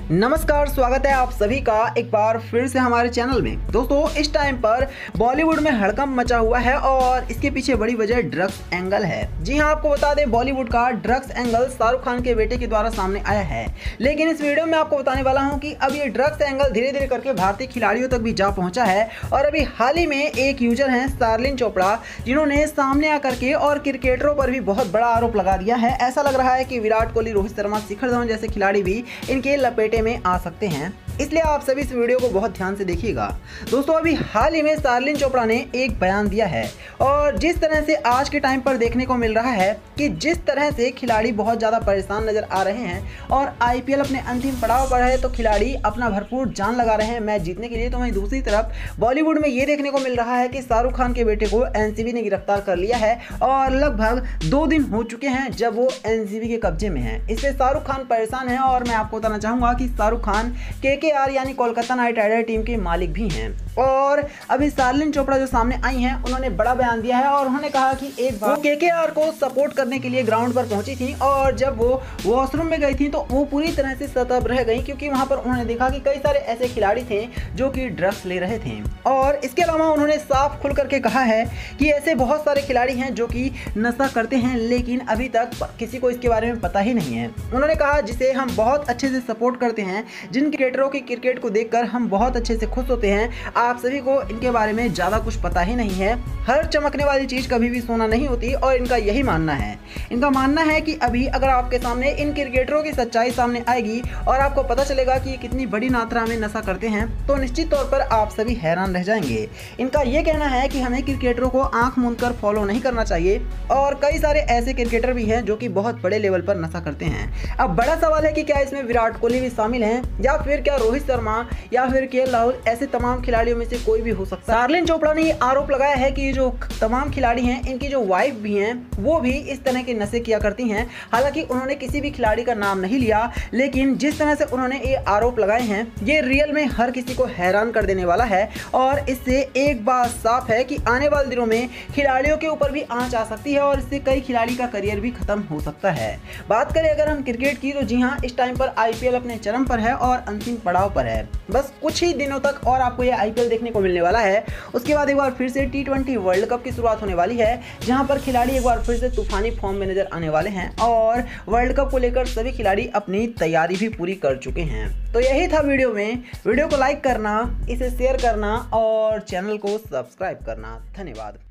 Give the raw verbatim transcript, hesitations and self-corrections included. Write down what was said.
नमस्कार, स्वागत है आप सभी का एक बार फिर से हमारे चैनल में। दोस्तों, इस टाइम पर बॉलीवुड में हड़कंप मचा हुआ है और इसके पीछे बड़ी वजह ड्रग्स एंगल है। जी हां, आपको बता दें, बॉलीवुड का ड्रग्स एंगल शाहरुख खान के बेटे के द्वारा सामने आया है। लेकिन इस वीडियो में आपको बताने वाला हूं कि अब ये ड्रग्स एंगल धीरे धीरे करके भारतीय खिलाड़ियों तक भी जा पहुंचा है। और अभी हाल ही में एक यूजर है शार्लिन चोपड़ा, जिन्होंने सामने आकर के और क्रिकेटरों पर भी बहुत बड़ा आरोप लगा दिया है। ऐसा लग रहा है कि विराट कोहली, रोहित शर्मा, शिखर धवन जैसे खिलाड़ी भी इनके लपेटे में आ सकते हैं, इसलिए आप सभी इस वीडियो को बहुत ध्यान से देखिएगा। दोस्तों, अभी हाल ही में शार्लिन चोपड़ा ने एक बयान दिया है और जिस तरह से आज के टाइम पर देखने को मिल रहा है कि जिस तरह से खिलाड़ी बहुत ज़्यादा परेशान नजर आ रहे हैं और आईपीएल अपने अंतिम पड़ाव पर है, तो खिलाड़ी अपना भरपूर जान लगा रहे हैं मैच जीतने के लिए। तो वहीं दूसरी तरफ बॉलीवुड में ये देखने को मिल रहा है कि शाहरुख खान के बेटे को एनसीबी ने गिरफ्तार कर लिया है और लगभग दो दिन हो चुके हैं जब वो एनसीबी के कब्जे में है। इससे शाहरुख खान परेशान है और मैं आपको बताना चाहूँगा कि शाहरुख खान के केकेआर यानी कोलकाता नाइट राइडर टीम के मालिक भी हैं। और अभी शार्लिन चोपड़ा जो सामने आई हैं, उन्होंने बड़ा बयान दिया है और उन्होंने कहा कि एक बार वो केकेआर को सपोर्ट करने के लिए ग्राउंड पर पहुंची थी और जब वो वॉशरूम में गई थी तो वो पूरी तरह से सतर्क रह गई, क्योंकि वहां पर उन्होंने देखा कि कई सारे ऐसे खिलाड़ी थे जो कि ड्रग्स ले रहे थे। और इसके अलावा उन्होंने साफ खुल करके कहा है कि ऐसे बहुत सारे खिलाड़ी हैं जो कि नशा करते हैं, लेकिन अभी तक किसी को इसके बारे में पता ही नहीं है। उन्होंने कहा, जिसे हम बहुत अच्छे से सपोर्ट करते हैं, जिन क्रिकेटरों की क्रिकेट को देखकर हम बहुत अच्छे से खुश होते हैं, आप सभी को इनके बारे में ज्यादा कुछ पता ही नहीं है। हर चमकने वाली चीज कभी भी सोना नहीं होती और इनका यही मानना है। इनका मानना है कि अभी अगर आपके सामने इन क्रिकेटरों की सच्चाई सामने आएगी और आपको पता चलेगा कि ये कितनी बड़ी मात्रा में नशा करते हैं, तो निश्चित तौर पर आप सभी हैरान रह जाएंगे। इनका यह कहना है कि हमें क्रिकेटरों को आंख मूंद कर फॉलो नहीं करना चाहिए और कई सारे ऐसे क्रिकेटर भी हैं जो कि बहुत बड़े लेवल पर नशा करते हैं। अब बड़ा सवाल है कि क्या इसमें विराट कोहली भी शामिल हैं या फिर क्या रोहित शर्मा या फिर केएल राहुल, ऐसे तमाम खिलाड़ियों में से कोई भी हो सकता है। शार्लिन चोपड़ा ने ये आरोप लगाया है कि ये जो तमाम खिलाड़ी हैं, इनकी जो वाइफ भी हैं, वो भी इस तरह के नशे किया करती हैं। हालांकि उन्होंने किसी भी खिलाड़ी का नाम नहीं लिया, लेकिन जिस तरह से उन्होंने ये आरोप लगाए हैं, ये रियल में हर किसी को हैरान कर देने वाला है। और इससे एक बात साफ है कि आने वाले दिनों में खिलाड़ियों के ऊपर भी आंच आ सकती है और इससे कई खिलाड़ी का करियर भी खत्म हो सकता है। बात करें अगर हम क्रिकेट की, तो जी हाँ, इस टाइम पर आईपीएल अपने चरम पर है और अंतिम पड़ाव पर है। बस कुछ ही दिनों तक और आपको ये आईपीएल देखने को मिलने वाला है। उसके बाद एक बार फिर से टी ट्वेंटी वर्ल्ड कप की शुरुआत होने वाली है, जहां पर खिलाड़ी एक बार फिर से तूफानी फॉर्म में नजर आने वाले हैं और वर्ल्ड कप को लेकर सभी खिलाड़ी अपनी तैयारी भी पूरी कर चुके हैं। तो यही था वीडियो में। वीडियो को लाइक करना, इसे शेयर करना और चैनल को सब्सक्राइब करना। धन्यवाद।